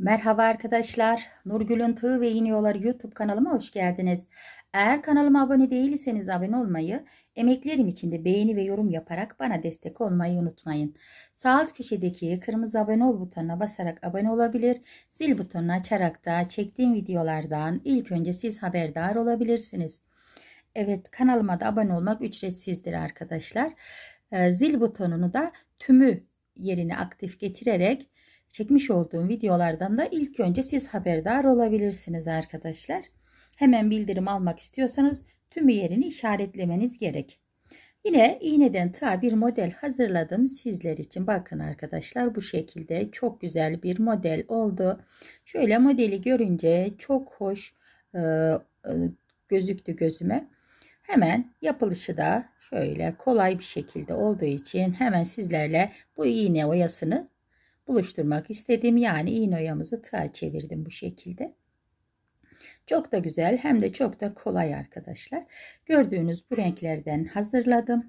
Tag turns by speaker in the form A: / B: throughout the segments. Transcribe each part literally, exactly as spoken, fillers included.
A: Merhaba arkadaşlar. Nurgül'ün Tığ ve İğne Yolları YouTube kanalıma hoş geldiniz. Eğer kanalıma abone değilseniz abone olmayı, emeklerim için de beğeni ve yorum yaparak bana destek olmayı unutmayın. Sağ alt köşedeki kırmızı abone ol butonuna basarak abone olabilir, zil butonunu açarak da çektiğim videolardan ilk önce siz haberdar olabilirsiniz. Evet, kanalıma da abone olmak ücretsizdir arkadaşlar. Zil butonunu da tümü yerine aktif getirerek çekmiş olduğum videolardan da ilk önce siz haberdar olabilirsiniz arkadaşlar. Hemen bildirim almak istiyorsanız tümü yerini işaretlemeniz gerek. Yine iğneden tığa bir model hazırladım sizler için. Bakın arkadaşlar, bu şekilde çok güzel bir model oldu. Şöyle modeli görünce çok hoş e, e, gözüktü gözüme. Hemen yapılışı da şöyle kolay bir şekilde olduğu için hemen sizlerle bu iğne oyasını buluşturmak istedim. Yani iğne oyamızı tığa çevirdim bu şekilde. Çok da güzel, hem de çok da kolay arkadaşlar. Gördüğünüz bu renklerden hazırladım.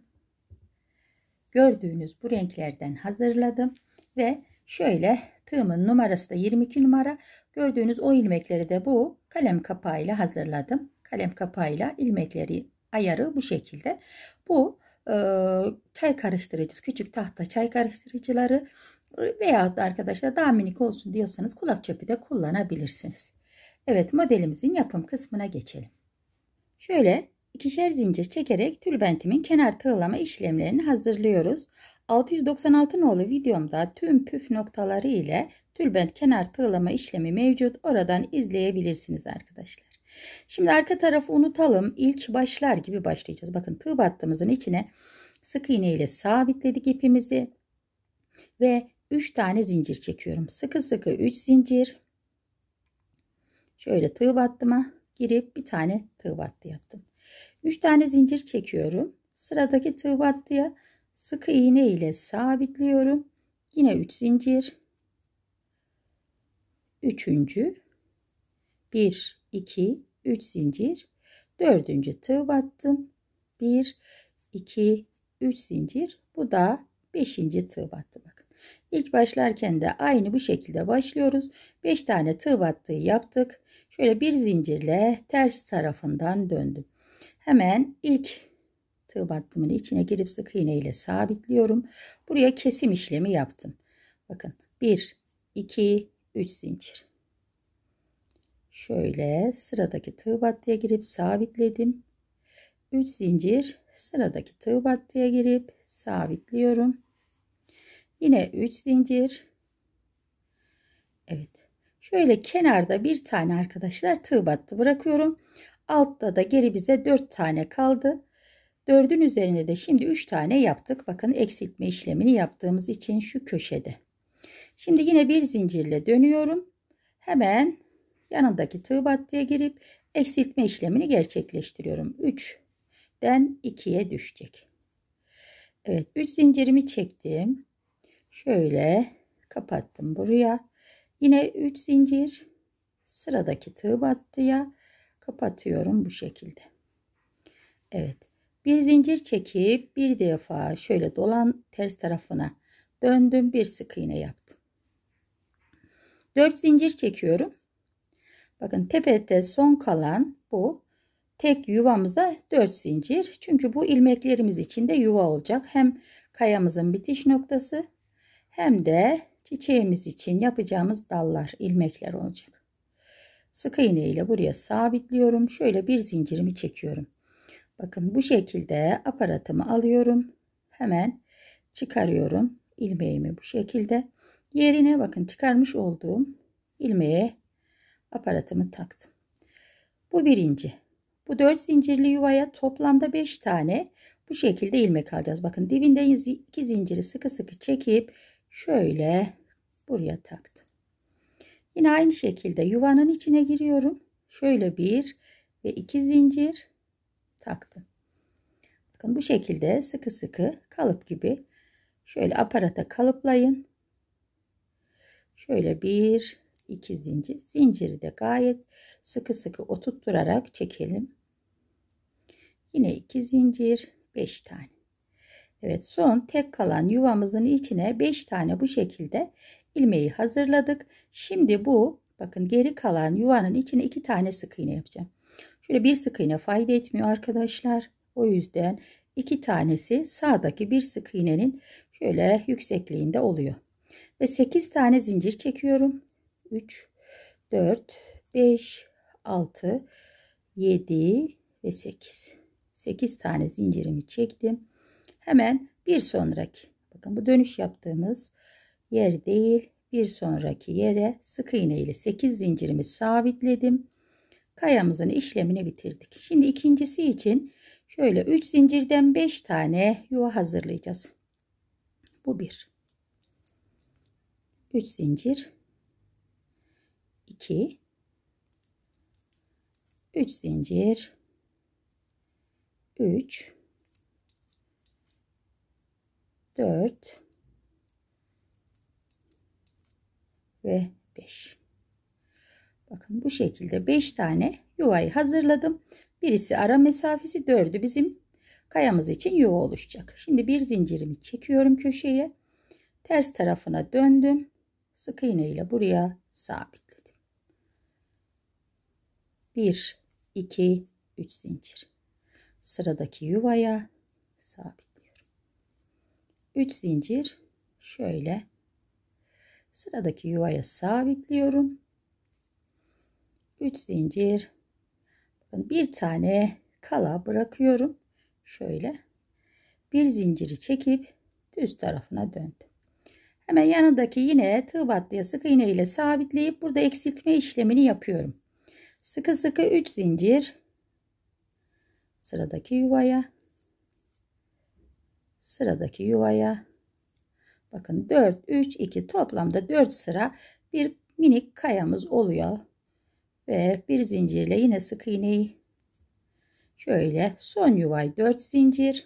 A: Gördüğünüz bu renklerden hazırladım ve şöyle tığımın numarası da yirmi iki numara. Gördüğünüz o ilmekleri de bu kalem kapağıyla hazırladım. Kalem kapağıyla ilmekleri ayarı bu şekilde. Bu e, çay karıştırıcısı, küçük tahta çay karıştırıcıları veya da arkadaşlar daha minik olsun diyorsanız kulak çöpü de kullanabilirsiniz. Evet, modelimizin yapım kısmına geçelim. Şöyle ikişer zincir çekerek tülbentimin kenar tığlama işlemlerini hazırlıyoruz. altı yüz doksan altı nolu videomda tüm püf noktaları ile tülbent kenar tığlama işlemi mevcut. Oradan izleyebilirsiniz arkadaşlar. Şimdi arka tarafı unutalım. İlk başlar gibi başlayacağız. Bakın, tığ battığımızın içine sık iğne ile sabitledik ipimizi ve üç tane zincir çekiyorum. Sıkı sıkı üç zincir. Şöyle tığ battıma girip bir tane tığ battı yaptım. üç tane zincir çekiyorum. Sıradaki tığ battıya sık iğne ile sabitliyorum. Yine üç zincir. Üçüncü. bir, iki, üç zincir. Dördüncü tığ battım. bir, iki, üç zincir. Bu da beşinci tığ battı. Bakın. İlk başlarken de aynı bu şekilde başlıyoruz. beş tane tığ battığı yaptık. Şöyle bir zincirle ters tarafından döndüm. Hemen ilk tığ battımın içine girip sık iğne ile sabitliyorum. Buraya kesim işlemi yaptım. Bakın, bir, iki, üç zincir. Şöyle sıradaki tığ battıya girip sabitledim. üç zincir, sıradaki tığ battıya girip sabitliyorum. Yine üç zincir. Evet. Şöyle kenarda bir tane arkadaşlar tığ battı bırakıyorum. Altta da geri bize dört tane kaldı. dördün üzerine de şimdi üç tane yaptık. Bakın, eksiltme işlemini yaptığımız için şu köşede. Şimdi yine bir zincirle dönüyorum. Hemen yanındaki tığ battıya girip eksiltme işlemini gerçekleştiriyorum. üçten ikiye düşecek. Evet, üç zincirimi çektim. Şöyle kapattım buraya. Yine üç zincir, sıradaki tığ battıya kapatıyorum bu şekilde. Evet, bir zincir çekip bir defa şöyle dolan ters tarafına döndüm, bir sık iğne yaptım. dört zincir çekiyorum. Bakın, tepede son kalan bu tek yuvamıza dört zincir. Çünkü bu ilmeklerimiz için de yuva olacak. Hem kayamızın bitiş noktası hem de çiçeğimiz için yapacağımız dallar, ilmekler olacak. Sık iğne ile buraya sabitliyorum. Şöyle bir zincirimi çekiyorum. Bakın, bu şekilde aparatımı alıyorum. Hemen çıkarıyorum ilmeğimi bu şekilde. Yerine bakın, çıkarmış olduğum ilmeğe aparatımı taktım. Bu birinci. Bu dört zincirli yuvaya toplamda beş tane bu şekilde ilmek alacağız. Bakın, dibinden iki zinciri sıkı sıkı çekip şöyle buraya taktım. Yine aynı şekilde yuvanın içine giriyorum. Şöyle bir ve iki zincir taktım. Bakın, bu şekilde sıkı sıkı kalıp gibi şöyle aparata kalıplayın. Şöyle bir iki zincir. Zinciri de gayet sıkı sıkı oturtturarak çekelim. Yine iki zincir, beş tane. Evet, son tek kalan yuvamızın içine beş tane bu şekilde ilmeği hazırladık. Şimdi bu bakın geri kalan yuvanın içine iki tane sık iğne yapacağım. Şöyle bir sık iğne fayda etmiyor arkadaşlar. O yüzden iki tanesi sağdaki bir sık iğnenin şöyle yüksekliğinde oluyor. Ve sekiz tane zincir çekiyorum. üç, dört, beş, altı, yedi ve sekiz. sekiz tane zincirimi çektim. Hemen bir sonraki, bakın bu dönüş yaptığımız yer değil, bir sonraki yere sık iğne ile sekiz zincirimi sabitledim. Kayamızın işlemini bitirdik. Şimdi ikincisi için şöyle üç zincirden beş tane yuva hazırlayacağız. Bu bir. üç zincir. iki. üç zincir. üç. dört. Ve beş. Bakın bu şekilde beş tane yuvayı hazırladım. Birisi ara mesafesi, dördü bizim kayamız için yuva oluşacak. Şimdi bir zincirimi çekiyorum köşeye. Ters tarafına döndüm. Sık iğne ile buraya sabitledim. bir, iki, üç zincir. Sıradaki yuvaya sabitliyorum. üç zincir şöyle sıradaki yuvaya sabitliyorum. üç zincir. Bakın bir tane kala bırakıyorum. Şöyle bir zinciri çekip düz tarafına döndüm. Hemen yanındaki yine tığ battıya sık iğne ile sabitleyip burada eksiltme işlemini yapıyorum. Sıkı sıkı üç zincir. Sıradaki yuvaya. Sıradaki yuvaya. Bakın dört, üç, iki toplamda dört sıra bir minik kayamız oluyor. Ve bir zincirle yine sık iğneyi şöyle son yuvayı dört zincir.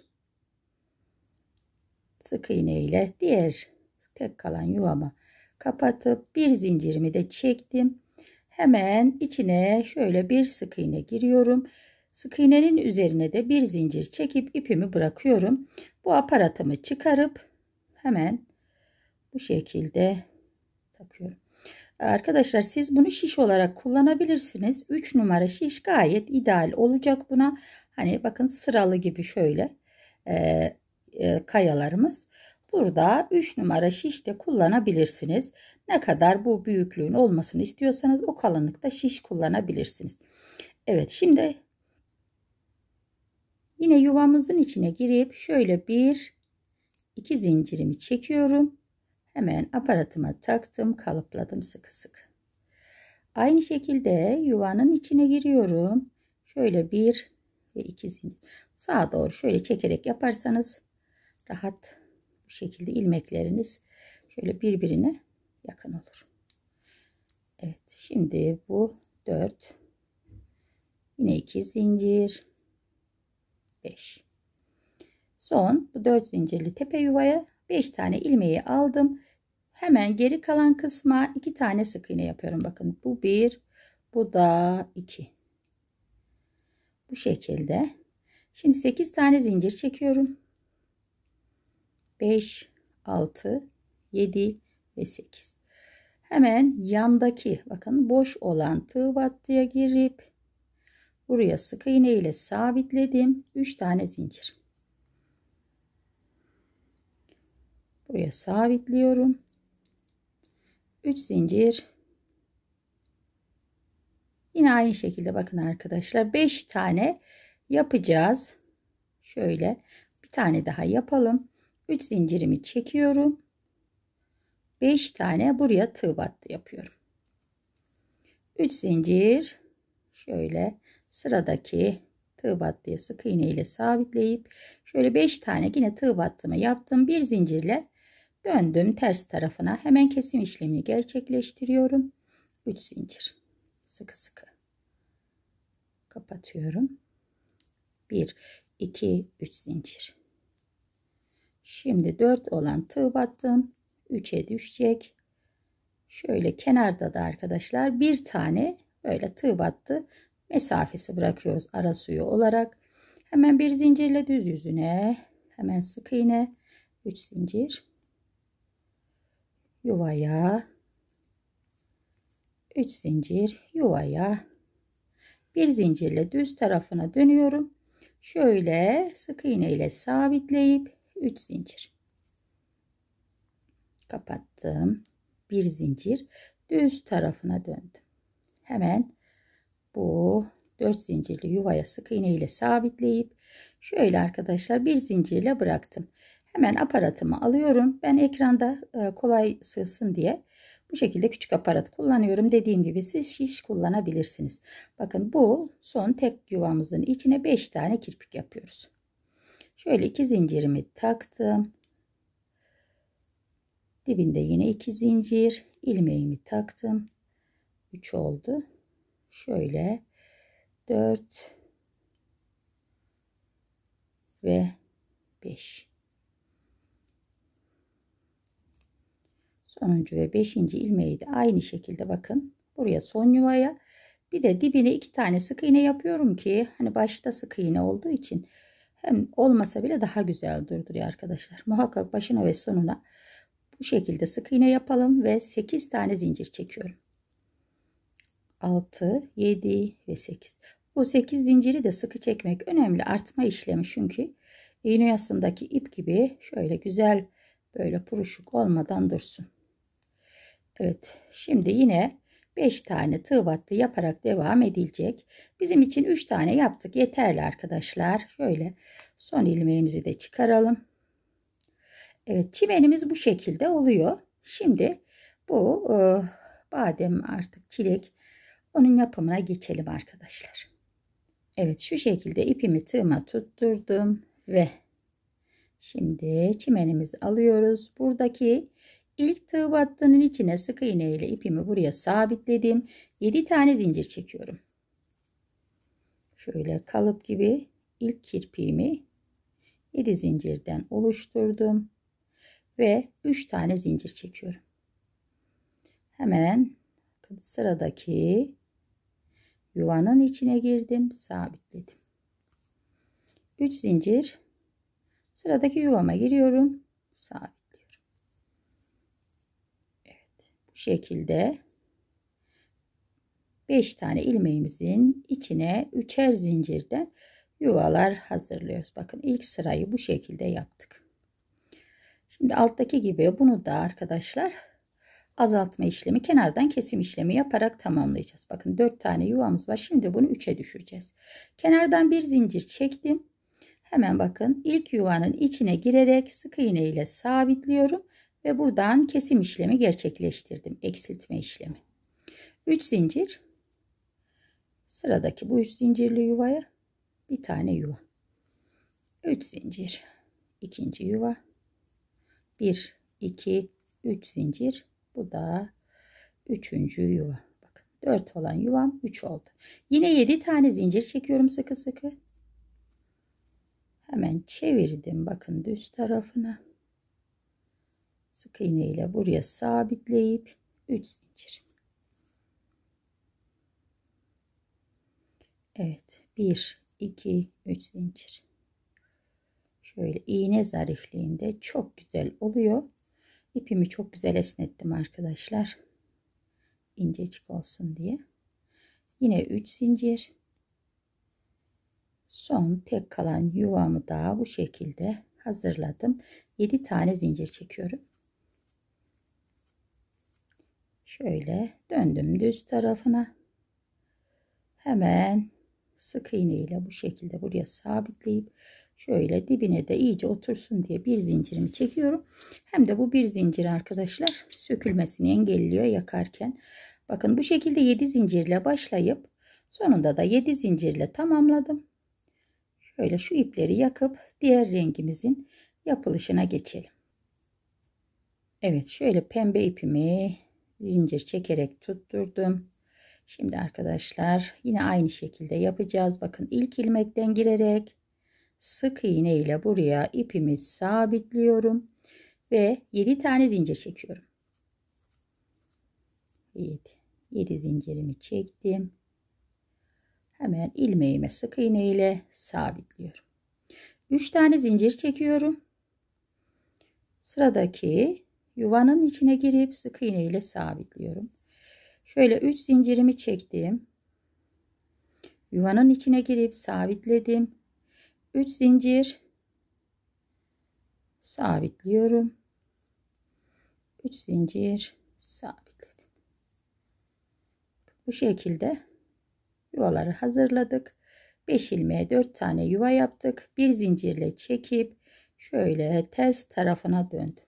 A: Sık iğne ile diğer tek kalan yuvama kapatıp bir zincirimi de çektim. Hemen içine şöyle bir sık iğne giriyorum. Sık iğnenin üzerine de bir zincir çekip ipimi bırakıyorum. Bu aparatımı çıkarıp hemen bu şekilde takıyorum. Arkadaşlar siz bunu şiş olarak kullanabilirsiniz. üç numara şiş gayet ideal olacak buna. Hani bakın sıralı gibi şöyle e, e, kayalarımız. Burada üç numara şiş de kullanabilirsiniz. Ne kadar bu büyüklüğün olmasını istiyorsanız o kalınlıkta şiş kullanabilirsiniz. Evet, şimdi yine yuvamızın içine girip şöyle bir iki zincirimi çekiyorum. Hemen aparatıma taktım, kalıpladım sıkı sıkı. Aynı şekilde yuvanın içine giriyorum. Şöyle bir ve iki zincir. Sağa doğru şöyle çekerek yaparsanız rahat bu şekilde ilmekleriniz şöyle birbirine yakın olur. Evet, şimdi bu dört. Yine iki zincir. beş. Son bu dört zincirli tepe yuvaya beş tane ilmeği aldım. Hemen geri kalan kısma iki tane sık iğne yapıyorum. Bakın bu bir, bu da iki. Bu şekilde. Şimdi sekiz tane zincir çekiyorum. beş, altı, yedi ve sekiz. Hemen yandaki bakın boş olan tığ battıya girip buraya sık iğne ile sabitledim. üç tane zincir. Buraya sabitliyorum. üç zincir. Yine aynı şekilde bakın arkadaşlar beş tane yapacağız. Şöyle bir tane daha yapalım. üç zincirimi çekiyorum. beş tane buraya tığ battı yapıyorum. üç zincir şöyle sıradaki tığ battıya sık iğne ile sabitleyip şöyle beş tane yine tığ battımı yaptım. Bir zincirle döndüm ters tarafına. Hemen kesim işlemini gerçekleştiriyorum. üç zincir. Sıkı sıkı kapatıyorum. bir, iki, üç zincir. Şimdi dört olan tığ battım. üçe düşecek. Şöyle kenarda da arkadaşlar bir tane böyle tığ battı mesafesi bırakıyoruz ara suyu olarak. Hemen bir zincirle düz yüzüne hemen sık iğne üç zincir. yuvaya, üç zincir, yuvaya, bir zincirle düz tarafına dönüyorum. Şöyle sık iğne ile sabitleyip üç zincir kapattım. Bir zincir, düz tarafına döndüm. Hemen bu dört zincirli yuvaya sık iğne ile sabitleyip şöyle arkadaşlar bir zincirle bıraktım. Hemen aparatımı alıyorum. Ben ekranda kolay sığsın diye bu şekilde küçük aparat kullanıyorum. Dediğim gibi siz şiş kullanabilirsiniz. Bakın bu son tek yuvamızın içine beş tane kirpik yapıyoruz. Şöyle iki zincirimi taktım. Dibinde yine iki zincir, ilmeğimi taktım. üç oldu. Şöyle dört ve beş. Sonuncu ve beşinci ilmeği de aynı şekilde bakın buraya son yuvaya, bir de dibine iki tane sık iğne yapıyorum ki hani başta sık iğne olduğu için hem olmasa bile daha güzel durduruyor arkadaşlar. Muhakkak başına ve sonuna bu şekilde sık iğne yapalım ve sekiz tane zincir çekiyorum. altı, yedi ve sekiz. Bu sekiz zinciri de sıkı çekmek önemli, artma işlemi, çünkü iğne yasındaki ip gibi şöyle güzel böyle puruşuk olmadan dursun. Evet, şimdi yine beş tane tığ battı yaparak devam edilecek. Bizim için üç tane yaptık, yeterli arkadaşlar. Şöyle son ilmeğimizi de çıkaralım. Evet, çimenimiz bu şekilde oluyor. Şimdi bu e, badem artık çilek, onun yapımına geçelim arkadaşlar. Evet, şu şekilde ipimi tığıma tutturdum ve şimdi çimenimizi alıyoruz. Buradaki ilk tığ battının içine sık iğne ile ipimi buraya sabitledim. yedi tane zincir çekiyorum. Şöyle kalıp gibi ilk kirpiğimi yedi zincirden oluşturdum ve üç tane zincir çekiyorum. Hemen sıradaki yuvanın içine girdim, sabitledim. üç zincir, sıradaki yuvama giriyorum, sabitliyorum. Evet, bu şekilde beş tane ilmeğimizin içine üçer zincirden yuvalar hazırlıyoruz. Bakın ilk sırayı bu şekilde yaptık. Şimdi alttaki gibi bunu da arkadaşlar azaltma işlemi, kenardan kesim işlemi yaparak tamamlayacağız. Bakın dört tane yuvamız var. Şimdi bunu üçe düşüreceğiz. Kenardan bir zincir çektim. Hemen bakın ilk yuvanın içine girerek sık iğne ile sabitliyorum ve buradan kesim işlemi gerçekleştirdim. Eksiltme işlemi. üç zincir. Sıradaki bu üç zincirli yuvaya bir tane yuva. üç zincir. İkinci yuva. bir, iki, üç zincir. Bu da üçüncü yuva. Bakın dört olan yuvam üç oldu. Yine yedi tane zincir çekiyorum sıkı sıkı. Hemen çevirdim bakın düz tarafına. Sık iğne ile buraya sabitleyip üç zincir. Evet, bir, iki, üç zincir. Şöyle iğne zarifliğinde çok güzel oluyor. İpimi çok güzel esnettim arkadaşlar. İncecik olsun diye. Yine üç zincir. Son tek kalan yuvamı da bu şekilde hazırladım. yedi tane zincir çekiyorum. Şöyle döndüm düz tarafına. Hemen sık iğne ile bu şekilde buraya sabitleyip şöyle dibine de iyice otursun diye bir zincirimi çekiyorum. Hem de bu bir zincir arkadaşlar sökülmesini engelliyor yakarken. Bakın bu şekilde yedi zincirle başlayıp sonunda da yedi zincirle tamamladım. Şöyle şu ipleri yakıp diğer rengimizin yapılışına geçelim. Evet, şöyle pembe ipimi zincir çekerek tutturdum. Şimdi arkadaşlar yine aynı şekilde yapacağız. Bakın ilk ilmekten girerek sık iğne ile buraya ipimi sabitliyorum ve yedi tane zincir çekiyorum. yedi, yedi zincirimi çektim. Hemen ilmeğime sık iğne ile sabitliyorum. üç tane zincir çekiyorum. Sıradaki yuvanın içine girip sık iğne ile sabitliyorum. Şöyle üç zincirimi çektim. Yuvanın içine girip sabitledim. üç zincir sabitliyorum. üç zincir sabitledim. Bu şekilde yuvaları hazırladık. beş ilmeğe dört tane yuva yaptık. Bir zincirle çekip şöyle ters tarafına döndüm.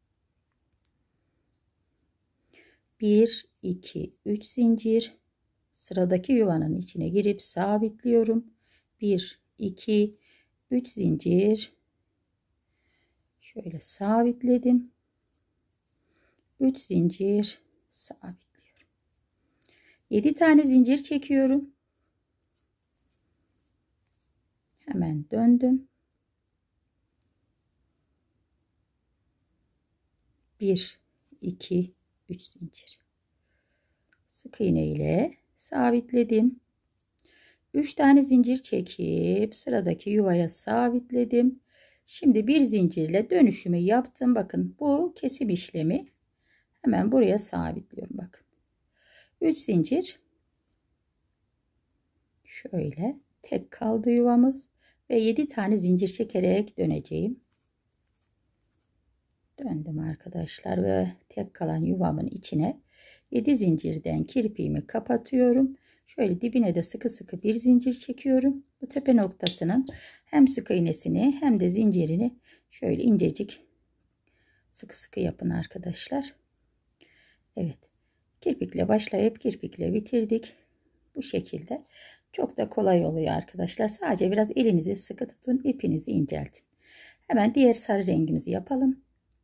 A: bir iki üç zincir sıradaki yuvanın içine girip sabitliyorum. bir iki üç zincir şöyle sabitledim. üç zincir sabitliyorum. yedi tane zincir çekiyorum. Hemen döndüm. bir iki üç zincir. Sık iğne ile sabitledim. üç tane zincir çekip sıradaki yuvaya sabitledim. Şimdi bir zincirle dönüşümü yaptım. Bakın bu kesim işlemi. Hemen buraya sabitliyorum. Bakın. üç zincir. Şöyle tek kaldı yuvamız ve yedi tane zincir çekerek döneceğim. Döndüm arkadaşlar ve tek kalan yuvamın içine yedi zincirden kirpiğimi kapatıyorum. Şöyle dibine de sıkı sıkı bir zincir çekiyorum. Bu tepe noktasının hem sık iğnesini hem de zincirini şöyle incecik sıkı sıkı yapın arkadaşlar. Evet. Kirpikle başlayıp kirpikle bitirdik. Bu şekilde çok da kolay oluyor arkadaşlar. Sadece biraz elinizi sıkı tutun, ipinizi inceltin. Hemen diğer sarı rengimizi yapalım.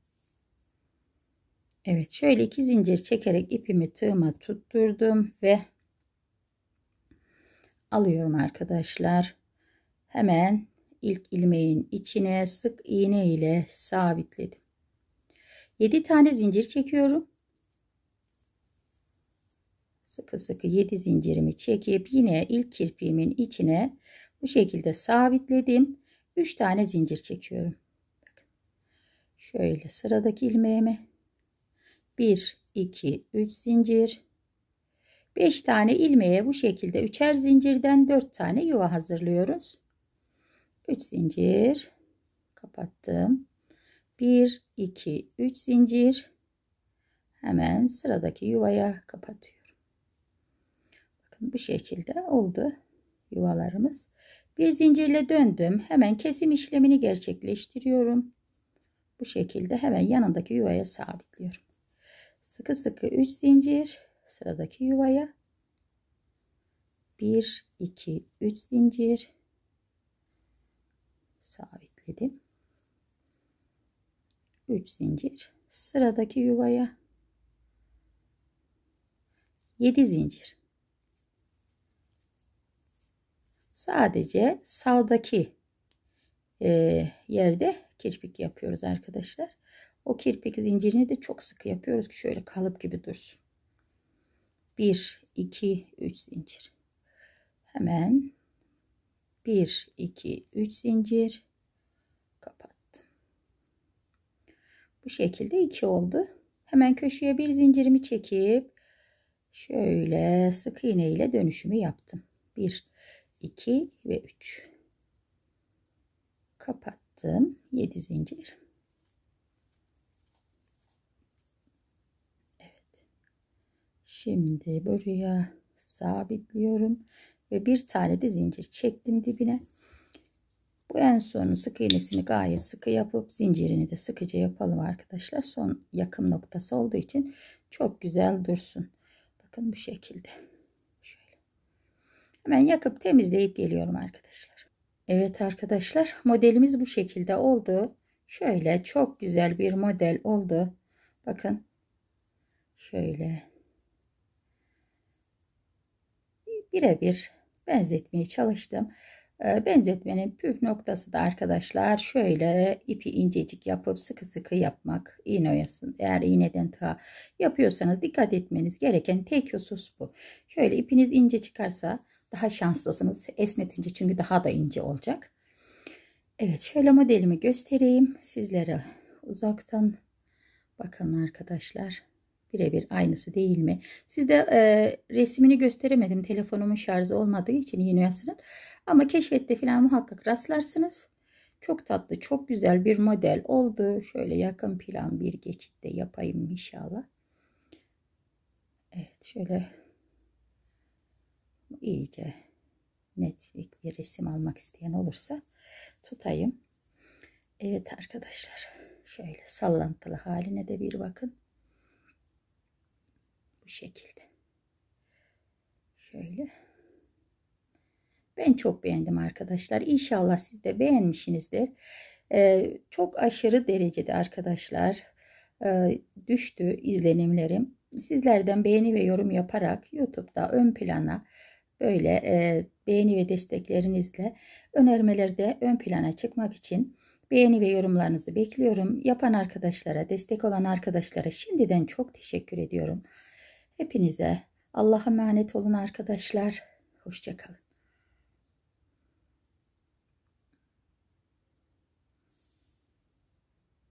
A: Evet, şöyle iki zincir çekerek ipimi tığıma tutturdum ve alıyorum arkadaşlar. Hemen ilk ilmeğin içine sık iğne ile sabitledim. yedi tane zincir çekiyorum. Sıkı sıkı yedi zincirimi çekip yine ilk kirpiğimin içine bu şekilde sabitledim. üç tane zincir çekiyorum. Bakın. Şöyle sıradaki ilmeğime bir iki üç zincir, beş tane ilmeğe bu şekilde üçer zincirden dört tane yuva hazırlıyoruz. üç zincir kapattım. bir iki üç zincir, hemen sıradaki yuvaya kapatıyorum. Bakın bu şekilde oldu yuvalarımız. Bir zincirle döndüm. Hemen kesim işlemini gerçekleştiriyorum. Bu şekilde hemen yanındaki yuvaya sabitliyorum. Sıkı sıkı üç zincir sıradaki yuvaya, bir iki üç zincir sabitledim. üç zincir sıradaki yuvaya, yedi zincir. Sadece sağdaki e, yerde kirpik yapıyoruz arkadaşlar. O kirpik zincirini de çok sıkı yapıyoruz ki şöyle kalıp gibi dursun. bir iki üç zincir. Hemen bir iki üç zincir kapattım. Bu şekilde iki oldu. Hemen köşeye bir zincirimi çekip şöyle sık iğne ile dönüşümü yaptım. bir iki ve üç kapattım. yedi zincir. Evet. Şimdi buraya sabitliyorum ve bir tane de zincir çektim dibine. Bu en son sık iğnesini gayet sıkı yapıp zincirini de sıkıca yapalım arkadaşlar. Son yakım noktası olduğu için çok güzel dursun. Bakın bu şekilde. Şöyle. Hemen yakıp temizleyip geliyorum arkadaşlar. Evet arkadaşlar, modelimiz bu şekilde oldu. Şöyle çok güzel bir model oldu. Bakın. Şöyle. Birebir benzetmeye çalıştım. Benzetmenin püf noktası da arkadaşlar şöyle ipi incecik yapıp sıkı sıkı yapmak. İğne oyasın. Eğer iğneden tığ yapıyorsanız dikkat etmeniz gereken tek husus bu. Şöyle ipiniz ince çıkarsa daha şanslısınız. Esnetince çünkü daha da ince olacak. Evet, şöyle modelimi göstereyim sizlere uzaktan. Bakın arkadaşlar. Birebir aynısı değil mi? Sizde e, resmini gösteremedim. Telefonumun şarjı olmadığı için yine yasının. Ama keşfette falan muhakkak rastlarsınız. Çok tatlı, çok güzel bir model oldu. Şöyle yakın plan bir geçitte yapayım inşallah. Evet, şöyle iyice net bir resim almak isteyen olursa tutayım. Evet arkadaşlar, şöyle sallantılı haline de bir bakın. Bu şekilde. Şöyle. Ben çok beğendim arkadaşlar. İnşallah siz de beğenmişsinizdir. Ee, çok aşırı derecede arkadaşlar e, düştü izlenimlerim. Sizlerden beğeni ve yorum yaparak YouTube'da ön plana böyle e, beğeni ve desteklerinizle önermelerde ön plana çıkmak için beğeni ve yorumlarınızı bekliyorum. Yapan arkadaşlara, destek olan arkadaşlara şimdiden çok teşekkür ediyorum. Hepinize Allah'a emanet olun arkadaşlar. Hoşça kalın.